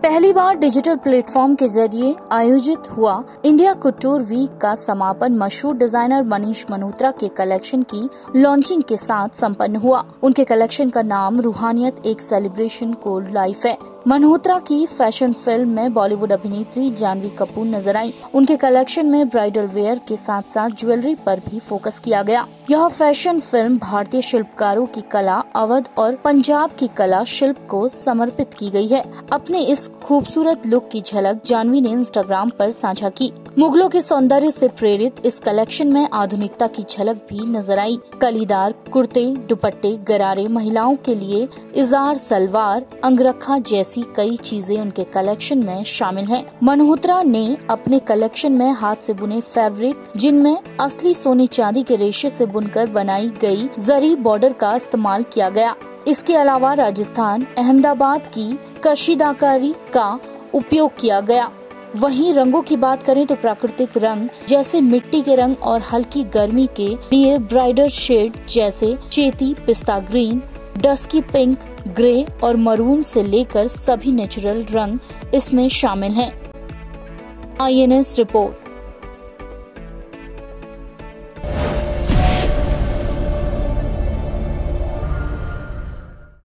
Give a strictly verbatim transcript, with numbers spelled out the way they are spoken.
पहली बार digital platform के जरिए आयोजित हुआ इंडिया कुटूर वीक का समापन मशहूर डिजाइनर मनीष मल्होत्रा के कलेक्शन की लॉन्चिंग के साथ संपन्न हुआ। उनके कलेक्शन का नाम रूहानियत एक सेलिब्रेशन कोल्ड लाइफ है। मल्होत्रा की फैशन फिल्म में बॉलीवुड अभिनेत्री जानवी कपूर नजर आई। उनके कलेक्शन में ब्राइडल वेयर के साथ साथ ज्वेलरी पर भी फोकस किया गया। यह फैशन फिल्म भारतीय शिल्पकारों की कला, अवध और पंजाब की कला शिल्प को समर्पित की गई है। अपने इस खूबसूरत लुक की झलक जानवी ने इंस्टाग्राम पर साझा की। मुगलों के सौंदर्य से प्रेरित इस कलेक्शन में आधुनिकता की झलक भी नजर आई। कलीदार कुर्ते, दुपट्टे, गरारे, महिलाओं के लिए इजार, सलवार, अंगरखा जैसी कई चीजें उनके कलेक्शन में शामिल हैं। मल्होत्रा ने अपने कलेक्शन में हाथ से बुने फैब्रिक, जिनमें असली सोने चांदी के रेशे से बुनकर बनाई गई जरी बॉर्डर का इस्तेमाल किया गया। इसके अलावा राजस्थान, अहमदाबाद की कशीदाकारी का उपयोग किया गया। वहीं रंगों की बात करें तो प्राकृतिक रंग जैसे मिट्टी के रंग और हल्की गर्मी के लिए ब्राइडल शेड जैसे चेती, पिस्ता ग्रीन, डस्की पिंक, ग्रे और मरून से लेकर सभी नेचुरल रंग इसमें शामिल हैं। I N S report.